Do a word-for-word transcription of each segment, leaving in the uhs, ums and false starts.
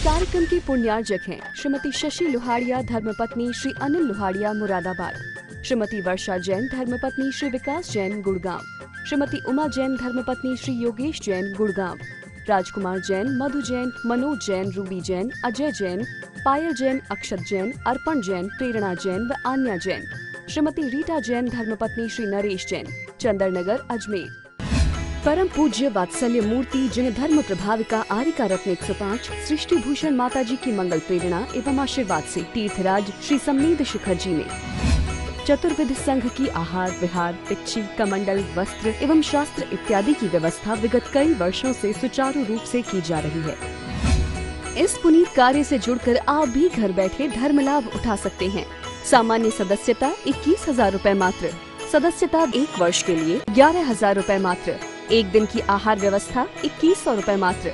कार्यक्रम के पुण्यार्जक हैं श्रीमती शशि लोहाड़िया धर्मपत्नी श्री अनिल लोहाड़िया मुरादाबाद, श्रीमती वर्षा जैन धर्मपत्नी श्री विकास जैन गुड़गांव, श्रीमती उमा जैन धर्मपत्नी श्री योगेश जैन गुड़गांव, राजकुमार जैन, मधु जैन, मनोज जैन, रूबी जैन, अजय जैन, पायल जैन, अक्षत जैन, अर्पण जैन, प्रेरणा जैन व आन्या जैन, श्रीमती रीटा जैन धर्मपत्नी श्री नरेश जैन, चंदरनगर अजमेर। परम पूज्य वात्सल्य मूर्ति जिन धर्म प्रभाविका आरिका रत्न एक सौ पाँच सृष्टि भूषण माता जी की मंगल प्रेरणा एवं आशीर्वाद से तीर्थराज श्री सम्मेद शिखर जी में चतुर्विध संघ की आहार विहार पिच्छी कमंडल वस्त्र एवं शास्त्र इत्यादि की व्यवस्था विगत कई वर्षों से सुचारू रूप से की जा रही है। इस पुनीत कार्य से जुड़कर आप भी घर बैठे धर्म लाभ उठा सकते हैं। सामान्य सदस्यता इक्कीस हजार रूपए मात्र, सदस्यता एक वर्ष के लिए ग्यारह हजार रूपए मात्र, एक दिन की आहार व्यवस्था इक्कीस सौ रूपए मात्र।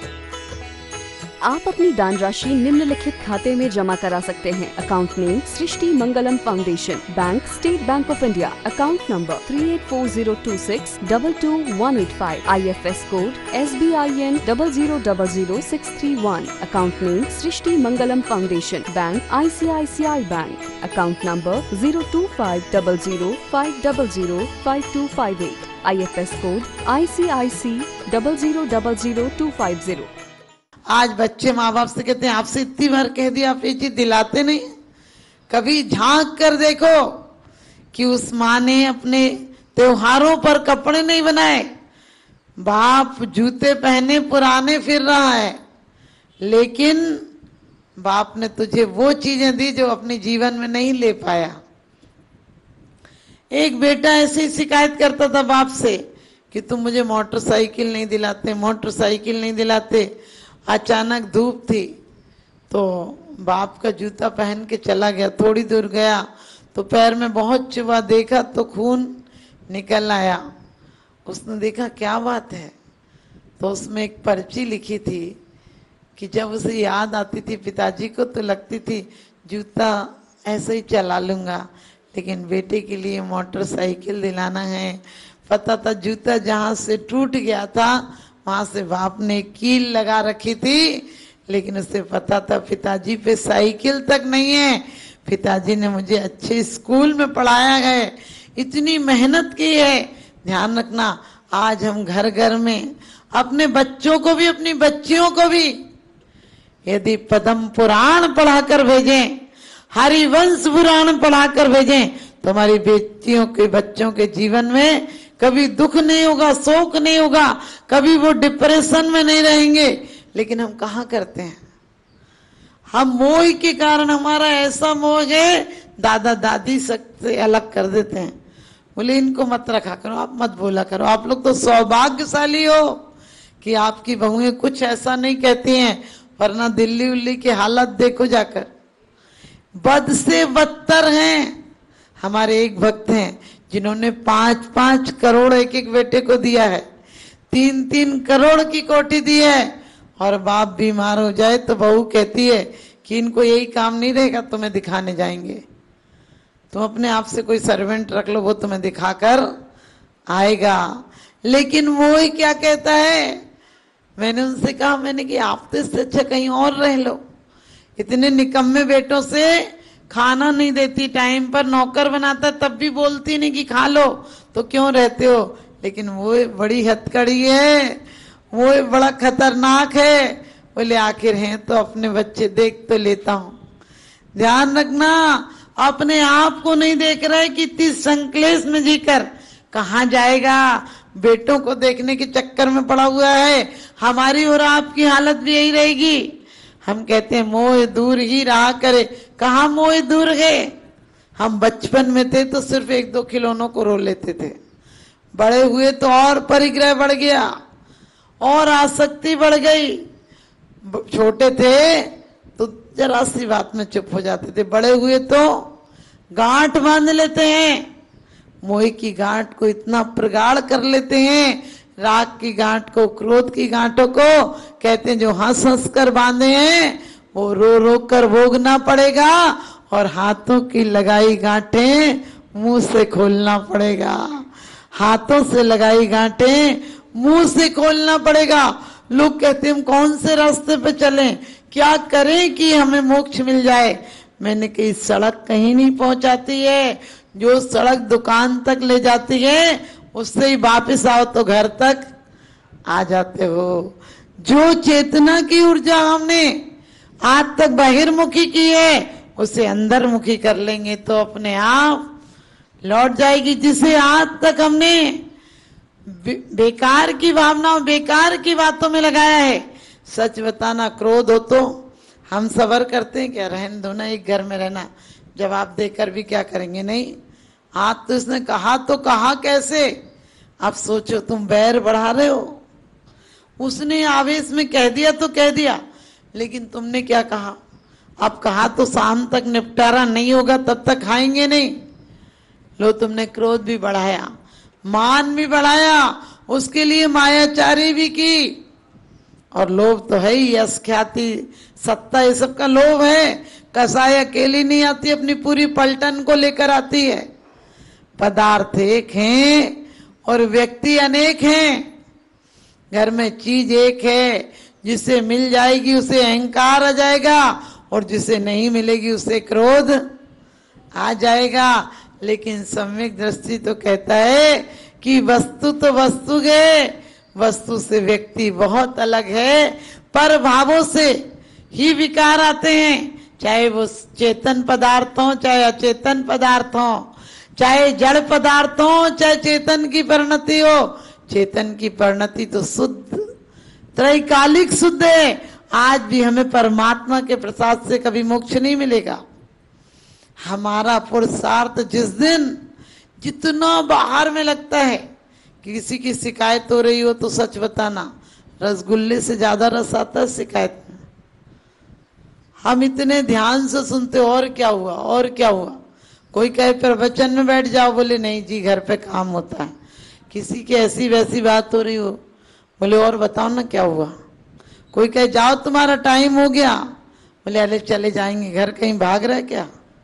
आप अपनी दान राशि निम्नलिखित खाते में जमा करा सकते हैं। Account name Srishti Mangalam foundation, bank State Bank of India, account number three eight four zero two six double two one eight five, I F S code S B I N double zero double zero six three one, account name Srishti Mangalam foundation, bank I C I C I bank, account number zero two five double zero five double zero five two five eight, I F S code I C I C double zero double zero two five zero. आज बच्चे माँ बाप से कहते हैं आपसे इतनी बार कह दिया आप ये चीज दिलाते नहीं। कभी झांक कर देखो कि उस माँ ने अपने त्योहारों पर कपड़े नहीं बनाए, बाप जूते पहने पुराने फिर रहा है, लेकिन बाप ने तुझे वो चीजें दी जो अपने जीवन में नहीं ले पाया। एक बेटा ऐसे ही शिकायत करता था बाप से कि तुम मुझे मोटरसाइकिल नहीं दिलाते, मोटरसाइकिल नहीं दिलाते। अचानक धूप थी तो बाप का जूता पहन के चला गया, थोड़ी दूर गया तो पैर में बहुत चुभा, देखा तो खून निकल आया। उसने देखा क्या बात है, तो उसमें एक पर्ची लिखी थी कि जब उसे याद आती थी पिताजी को तो लगती थी जूता ऐसे ही चला लूंगा, लेकिन बेटे के लिए मोटरसाइकिल दिलाना है। पता था जूता जहां से टूट गया था वहां से बाप ने कील लगा रखी थी, लेकिन उसे पता था पिताजी पे साइकिल तक नहीं है। पिताजी ने मुझे अच्छे स्कूल में पढ़ाया है, इतनी मेहनत की है। ध्यान रखना, आज हम घर घर में अपने बच्चों को भी अपनी बच्चियों को भी यदि पद्म पुराण पढ़ाकर भेजें, हरिवंश पुराण पढ़ाकर भेजें तो हमारी बेटियों के बच्चों के जीवन में कभी दुख नहीं होगा, शोक नहीं होगा, कभी वो डिप्रेशन में नहीं रहेंगे। लेकिन हम कहाँ करते हैं, हम मोह के कारण, हमारा ऐसा मोह है दादा दादी से अलग कर देते हैं। बोले इनको मत रखा करो, आप मत बोला करो। आप लोग तो सौभाग्यशाली हो कि आपकी बहुएं कुछ ऐसा नहीं कहती हैं, वरना दिल्ली उल्ली की हालत देखो जाकर, बद से बदतर हैं। हमारे एक भक्त हैं जिन्होंने पांच पांच करोड़ एक एक बेटे को दिया है, तीन तीन करोड़ की कोठी दी है, और बाप बीमार हो जाए तो बहू कहती है कि इनको यही काम नहीं रहेगा, तुम्हें दिखाने जाएंगे। तुम अपने आप से कोई सर्वेंट रख लो, वो तुम्हें दिखाकर आएगा। लेकिन वो ही क्या कहता है, मैंने उनसे कहा, मैंने कि आप तो इससे अच्छा कहीं और रह लो। इतने निकम्मे बेटों से खाना नहीं देती, टाइम पर नौकर बनाता तब भी बोलती नहीं कि खा लो, तो क्यों रहते हो। लेकिन वो बड़ी हथकड़ी है, वो बड़ा खतरनाक है। बोले आखिर हैं तो अपने बच्चे देख तो लेता हूं। ध्यान रखना, अपने आप को नहीं देख रहा है कि इस संकलेश में जीकर कहाँ जाएगा। बेटों को देखने के चक्कर में पड़ा हुआ है। हमारी और आपकी हालत भी यही रहेगी। हम कहते हैं मोह दूर ही रहा करे, कहाँ मोह दूर है। हम बचपन में थे तो सिर्फ एक दो खिलौनों को रो लेते थे, बड़े हुए तो और परिग्रह बढ़ गया और आसक्ति बढ़ गई। छोटे थे तो जरा सी बात में चुप हो जाते थे, बड़े हुए तो गांठ बांध लेते हैं, मोह की गांठ को इतना प्रगाढ़ कर लेते हैं, राग की गांठ को, क्रोध की गांठों को कहते हैं जो हंस हंस कर बांधे हैं वो रो रो कर भोगना पड़ेगा, और हाथों की लगाई गांठें मुंह से खोलना पड़ेगा। हाथों से लगाई गांठें मुंह से खोलना पड़ेगा। लोग कहते हैं हम कौन से रास्ते पे चलें, क्या करें कि हमें मोक्ष मिल जाए। मैंने कही सड़क कहीं नहीं पहुंचाती है, जो सड़क दुकान तक ले जाती है उससे ही वापस आओ तो घर तक आ जाते हो। जो चेतना की ऊर्जा हमने आज तक बहिर्मुखी की है उसे अंदरमुखी कर लेंगे तो अपने आप लौट जाएगी। जिसे आज तक हमने बे, बेकार की भावनाओं, बेकार की बातों में लगाया है। सच बताना, क्रोध हो तो हम सबर करते हैं क्या, रहने दो ना, एक घर में रहना, जवाब देकर भी क्या करेंगे। नहीं, आज तो इसने कहा तो कहा कैसे, अब सोचो तुम बैर बढ़ा रहे हो। उसने आवेश में कह दिया तो कह दिया, लेकिन तुमने क्या कहा। अब कहा तो शाम तक निपटारा नहीं होगा तब तक खाएंगे नहीं। लो तुमने क्रोध भी बढ़ाया, मान भी बढ़ाया, उसके लिए मायाचारी भी की। और लोभ तो है ही, यश ख्याति सत्ता ये सब का लोभ है। कसाई अकेली नहीं आती, अपनी पूरी पलटन को लेकर आती है। पदार्थ एक हैं और व्यक्ति अनेक हैं। घर में चीज एक है, जिसे मिल जाएगी उसे अहंकार आ जाएगा और जिसे नहीं मिलेगी उसे क्रोध आ जाएगा। लेकिन सम्यक दृष्टि तो कहता है कि वस्तु तो वस्तु है, वस्तु से व्यक्ति बहुत अलग है। पर भावों से ही विकार आते हैं, चाहे वो चेतन पदार्थ हो चाहे अचेतन पदार्थ हो, चाहे जड़ पदार्थ हो चाहे चेतन की परिणति हो। चेतन की परिणति तो शुद्ध त्रैकालिक शुद्ध है। आज भी हमें परमात्मा के प्रसाद से कभी मोक्ष नहीं मिलेगा। हमारा पुरुषार्थ जिस दिन जितना बाहर में लगता है कि किसी की शिकायत हो रही हो तो सच बताना, रसगुल्ले से ज्यादा रस आता है शिकायत में। हम इतने ध्यान से सुनते और क्या हुआ और क्या हुआ। कोई कहे प्रवचन में बैठ जाओ, बोले नहीं जी घर पे काम होता है। किसी की ऐसी वैसी बात हो रही हो, बोले और बताओ ना क्या हुआ। कोई कहे जाओ तुम्हारा टाइम हो गया, बोले अरे चले जाएंगे घर, कहीं भाग रहे क्या।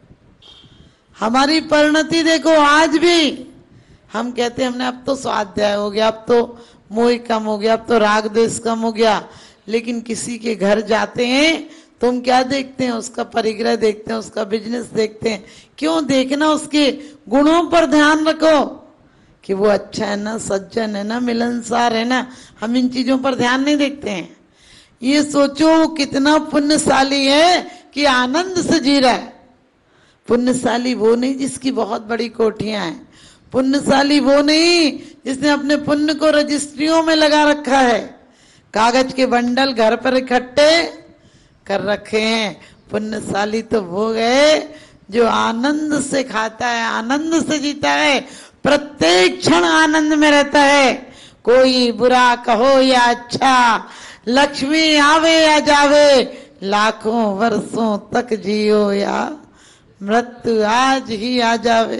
हमारी परिणति देखो, आज भी हम कहते हैं हमने अब तो स्वाध्याय हो गया, अब तो मोह कम हो गया, अब तो राग द्वेष कम हो गया। लेकिन किसी के घर जाते हैं तुम क्या देखते हैं, उसका परिग्रह देखते हैं, उसका बिजनेस देखते हैं। क्यों देखना, उसके गुणों पर ध्यान रखो कि वो अच्छा है ना, सज्जन है ना, मिलनसार है ना। हम इन चीजों पर ध्यान नहीं देखते हैं। ये सोचो वो कितना पुण्यशाली है कि आनंद से जी रहा है। पुण्यशाली वो नहीं जिसकी बहुत बड़ी कोठियां हैं, पुण्यशाली वो नहीं जिसने अपने पुण्य को रजिस्ट्रियों में लगा रखा है, कागज के बंडल घर पर इकट्ठे कर रखे हैं। पुण्यशाली तो वो है जो आनंद से खाता है, आनंद से जीता है, प्रत्येक क्षण आनंद में रहता है। कोई बुरा कहो या अच्छा, लक्ष्मी आवे या जावे, लाखों वर्षों तक जियो या मृत्यु आज ही आ जावे।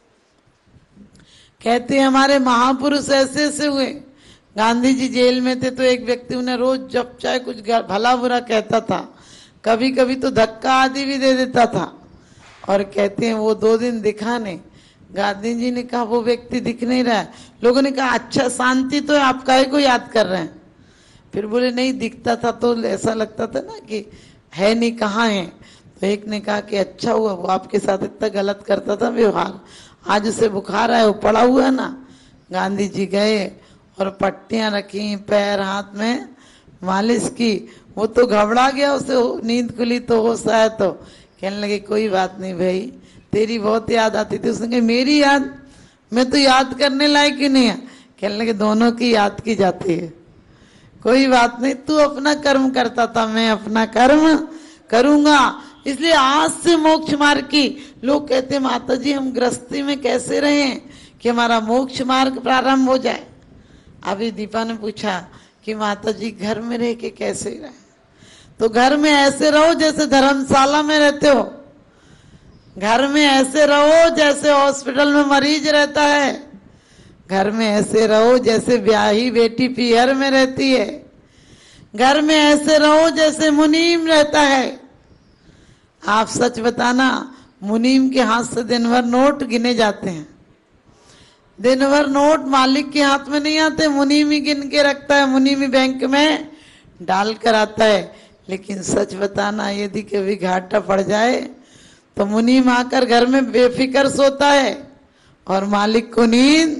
कहते हैं हमारे महापुरुष ऐसे ऐसे हुए। गांधी जी जेल में थे तो एक व्यक्ति उन्हें रोज जब चाहे कुछ भला बुरा कहता था, कभी कभी तो धक्का आदि भी दे देता था। और कहते हैं वो दो दिन दिखा नहीं। गांधी जी ने कहा वो व्यक्ति दिख नहीं रहा है। लोगों ने कहा अच्छा शांति तो है, आप काहे को याद कर रहे हैं। फिर बोले नहीं दिखता था तो ऐसा लगता था ना कि है नहीं, कहाँ है। तो एक ने कहा कि अच्छा हुआ वो आपके साथ इतना गलत करता था व्यवहार, आज उसे बुखार आया, वो पड़ा हुआ है ना। गांधी जी गए और पट्टियां रखी, पैर हाथ में मालिश की। वो तो घबरा गया, उसे नींद खुली तो होश आया तो कहने लगे कोई बात नहीं भाई, तेरी बहुत याद आती थी। उसने कहा मेरी याद, मैं तो याद करने लायक ही नहीं है। कहने लगे दोनों की याद की जाती है, कोई बात नहीं, तू अपना कर्म करता था, मैं अपना कर्म करूंगा। इसलिए आज से मोक्ष मार्ग की लोग कहते हैं माता जी हम गृहस्थी में कैसे रहें कि हमारा मोक्ष मार्ग प्रारंभ हो जाए। अभी दीपा ने पूछा कि माता जी घर में रह के कैसे रहे। तो घर में ऐसे रहो जैसे धर्मशाला में रहते हो, घर में ऐसे रहो जैसे हॉस्पिटल में मरीज रहता है, घर में ऐसे रहो जैसे ब्याही बेटी पियर में रहती है, घर में ऐसे रहो जैसे मुनीम रहता है। आप सच बताना, मुनीम के हाथ से दिन भर नोट गिने जाते हैं, दिन भर नोट मालिक के हाथ में नहीं आते, मुनीम ही गिन के रखता है, मुनीम ही बैंक में डाल कर आता है। लेकिन सच बताना, यदि कभी घाटा पड़ जाए तो मुनीम आकर घर में बेफिक्र सोता है और मालिक को नींद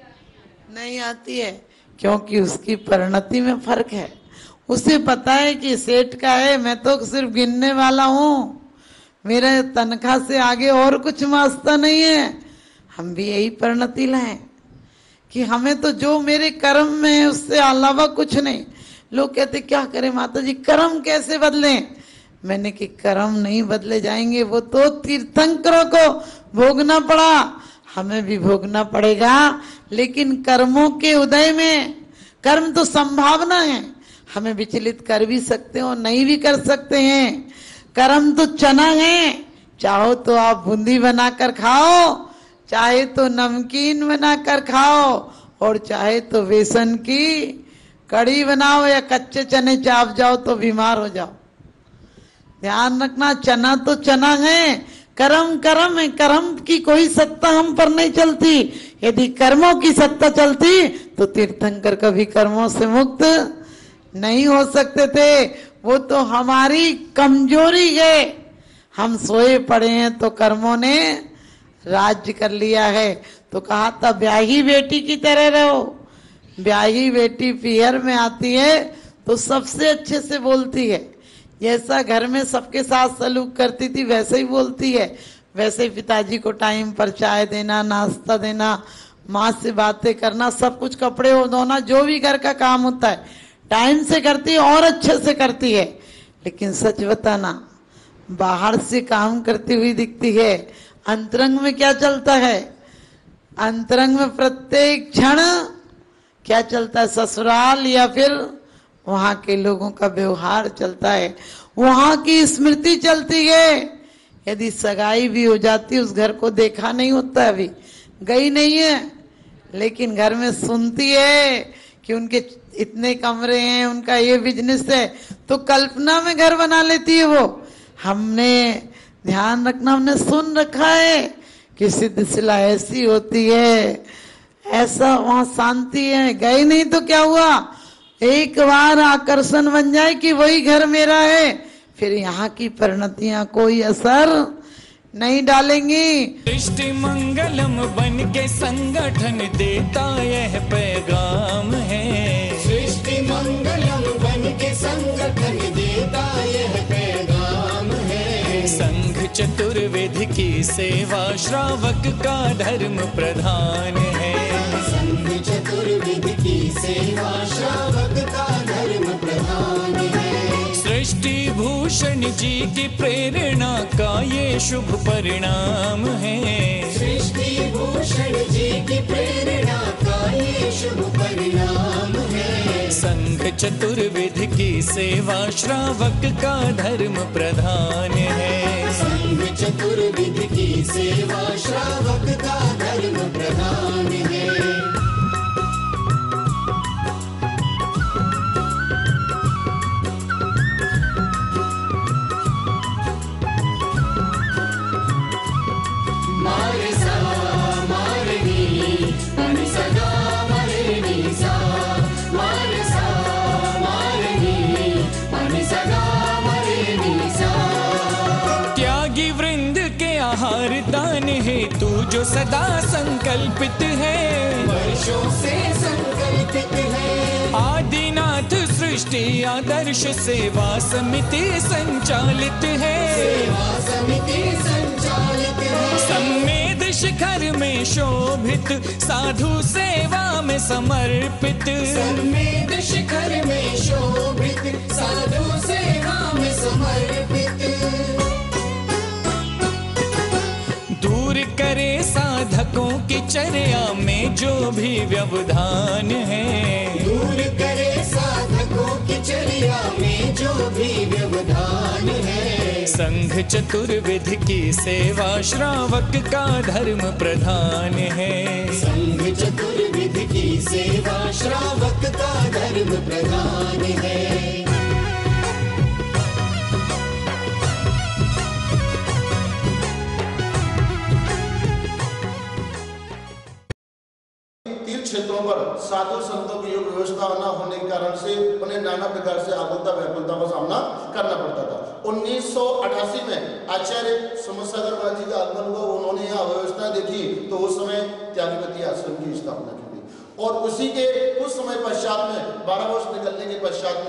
नहीं आती है, क्योंकि उसकी परिणति में फर्क है। उसे पता है कि सेठ का है, मैं तो सिर्फ गिनने वाला हूं, मेरे तनख्वाह से आगे और कुछ वास्ता नहीं है। हम भी यही परिणति लाएं कि हमें तो जो मेरे कर्म में है उससे अलावा कुछ नहीं। लोग कहते क्या करें माता जी, कर्म कैसे बदलें? मैंने कि कर्म नहीं बदले जाएंगे, वो तो तीर्थंकरों को भोगना पड़ा, हमें भी भोगना पड़ेगा। लेकिन कर्मों के उदय में, कर्म तो संभावना है, हमें विचलित कर भी सकते हो, नहीं भी कर सकते हैं। कर्म तो चना है, चाहो तो आप बूंदी बनाकर खाओ, चाहे तो नमकीन बनाकर खाओ, और चाहे तो बेसन की कड़ी बनाओ या कच्चे चने चाप जाओ तो बीमार हो जाओ। ध्यान रखना, चना तो चना है, कर्म कर्म है, कर्म की कोई सत्ता हम पर नहीं चलती। यदि कर्मों की सत्ता चलती तो तीर्थंकर कभी कर्मों से मुक्त नहीं हो सकते थे। वो तो हमारी कमजोरी है, हम सोए पड़े हैं तो कर्मों ने राज्य कर लिया है। तो कहा था ब्याही बेटी की तरह रहो। ब्याही बेटी पीहर में आती है तो सबसे अच्छे से बोलती है, जैसा घर में सबके साथ सलूक करती थी वैसे ही बोलती है। वैसे ही पिताजी को टाइम पर चाय देना, नाश्ता देना, माँ से बातें करना, सब कुछ, कपड़े धोना, जो भी घर का काम होता है टाइम से करती है और अच्छे से करती है। लेकिन सच बताना, बाहर से काम करती हुई दिखती है, अंतरंग में क्या चलता है? अंतरंग में प्रत्येक क्षण क्या चलता है? ससुराल या फिर वहां के लोगों का व्यवहार चलता है, वहां की स्मृति चलती है। यदि सगाई भी हो जाती, उस घर को देखा नहीं होता, अभी गई नहीं है, लेकिन घर में सुनती है कि उनके इतने कमरे हैं, उनका ये बिजनेस है, तो कल्पना में घर बना लेती है वो। हमने ध्यान रखना, हमने सुन रखा है कि सिद्धशिला ऐसी होती है, ऐसा वहां शांति है। गए नहीं तो क्या हुआ? एक बार आकर्षण बन जाए कि वही घर मेरा है, फिर यहाँ की परिणतियां कोई असर नहीं डालेंगी। सृष्टि मंगलम बन के संगठन देता यह पैगाम है। सृष्टि मंगलम बन के संगठन देता यह पैगाम है। संघ चतुर्वेद की सेवा श्रावक का धर्म प्रधान है। संघ चतुर्वेद की सेवा श्रावक का धर्म प्रधान है। सृष्टि भूषण जी की प्रेरणा का ये शुभ परिणाम है। सृष्टि भूषण जी की प्रेरणा का ये शुभ परिणाम है। संघ चतुर्वेद की सेवा श्रावक का धर्म प्रधान है। संघ चतुर्वेद की सेवा श्रावक का धर्म प्रधान है। मारे सा मारे नी अनि सदा मारे नी सा, मारे सा मारे नी अनि सदा मारे नी सा। त्यागी वृंद के आहार दान है तू जो सदा संकल्पित है। वर्षों से संकल्पित है। आदिनाथ सृष्टि आदर्श सेवा समिति संचालित है। सेवा समिति संचालित है। सम्मेद शिखर में शोभित साधु सेवा में समर्पित। सम्मेद शिखर में शोभित साधु सेवा में समर्पित। दूर करे साधकों की चर्या में जो भी व्यवधान है। दूर करे साधकों की चर्या में जो भी व्यवधान है। संघ चतुर्विध की सेवा श्रावक का धर्म प्रधान है। संघ चतुर्विध की सेवा श्रावक का धर्म प्रधान है। साधु संतों की योग व्यवस्था न होने के कारण से उन्हें नाना प्रकार से आकुलता व्याकुलता का सामना करना पड़ता था। उन्नीस सौ अठासी में आचार्य समसागर जी का आगमन हुआ, उन्होंने यहाँ व्यवस्था देखी तो उस समय त्यागीवती आश्रम की स्थापना की गई। और उसी के कुछ समय पश्चात में बारह वर्ष निकलने के पश्चात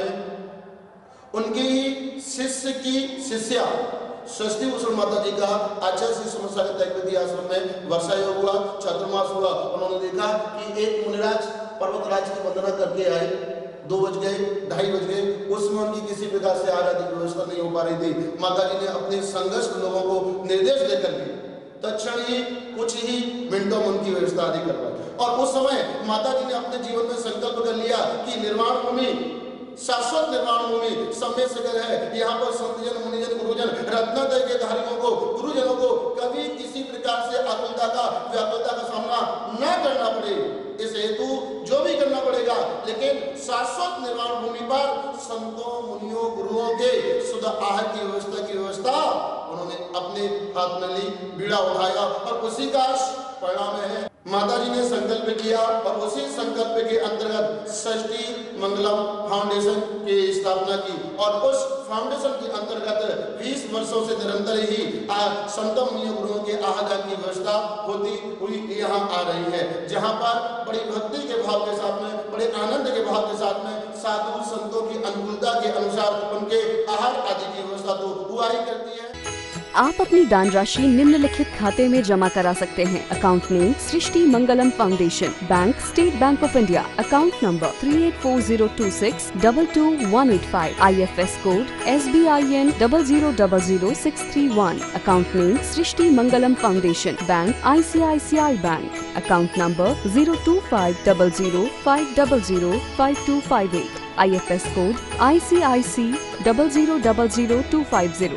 में उनकी ही शिष्य की शिष्या षष्ठी भूषण माता जी का आचार्य श्री समसागर त्यागीवती आश्रम में वर्षा योग हुआ, चातुर्मास हुआ। उन्होंने देखा कि एक मुनिराज पर्वतराज की वंदना करके आए, दो बज गए, ढाई बज गए, उसमें उनकी किसी प्रकार से आराध्य की व्यवस्था नहीं हो पा रही थी। माता जी ने अपने संघर्ष लोगों को निर्देश देकर के तत्क्षण ही कुछ ही मिनटों में उनकी व्यवस्था आदि करवाई। और उस समय माता जी ने अपने जीवन में संकल्प कर लिया कि निर्वाण भूमि, शाश्वत निर्माण भूमि समय सगर है, यहाँ पर संतजन, मुनिजन, गुरुजन, रत्नोदय के धारियों को, गुरुजनों को कभी किसी प्रकार से आकुलता का व्याकुलता का सामना न करना पड़े। इस हेतु जो भी करना पड़ेगा, लेकिन शाश्वत निर्माण भूमि पर संतों, मुनियों, गुरुओं के शुद्ध आहार की व्यवस्था की व्यवस्था उन्होंने अपने हाथ में ली, बीड़ा उठाया और उसी का परिणाम है माता जी ने संकल्प किया और उसी संकल्प के अंतर्गत षष्ठी मंगलम फाउंडेशन की स्थापना की। और उस फाउंडेशन के अंतर्गत बीस वर्षों से निरंतर ही संतों, मुनियों, गुरुओं के आहार की व्यवस्था होती हुई यहाँ आ रही है, जहाँ पर बड़ी भक्ति के भाव के साथ में, बड़े आनंद के भाव के साथ में साधु संतों की अनुकूलता के अनुसार उनके आहार आदि की व्यवस्था तो हुआ ही करती है। आप अपनी दान राशि निम्नलिखित खाते में जमा करा सकते हैं। Account name Srishti Mangalam foundation, bank State Bank of India, account number three eight four zero two six double two one eight five, I F S code S B I N double zero double zero six three one, account name Srishti Mangalam foundation, bank I C I C I bank, account number zero two five double zero five double zero five two five eight, I F S code I C I C double zero double zero two five zero.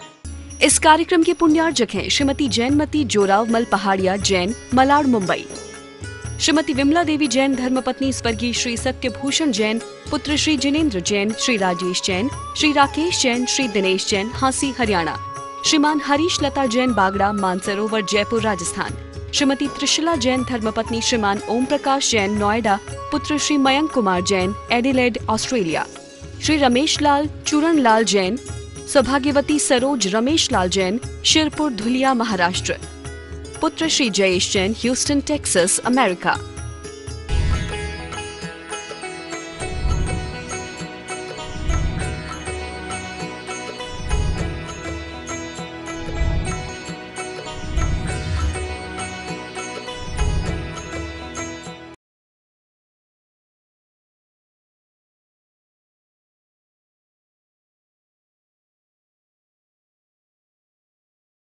इस कार्यक्रम के पुण्यार्जक हैं श्रीमती जैनमती जोरावमल पहाड़िया जैन, मलाड, मुंबई। श्रीमती विमला देवी जैन धर्मपत्नी स्वर्गीय श्री सत्यभूषण जैन, पुत्र श्री जिनेन्द्र जैन, श्री राजेश जैन, श्री राकेश जैन, श्री दिनेश जैन, हांसी, हरियाणा। श्रीमान हरीश लता जैन बागड़ा, मानसरोवर, जयपुर, राजस्थान। श्रीमती त्रिशला जैन धर्मपत्नी श्रीमान ओम प्रकाश जैन, नोएडा, पुत्र श्री मयंक कुमार जैन, एडिलेड, ऑस्ट्रेलिया। श्री रमेश लाल चूरण लाल जैन, सौभाग्यवती सरोज रमेश लाल जैन, शिरपुर, धुलिया, महाराष्ट्र, पुत्र Shri Jayesh Jain, Houston, Texas, America.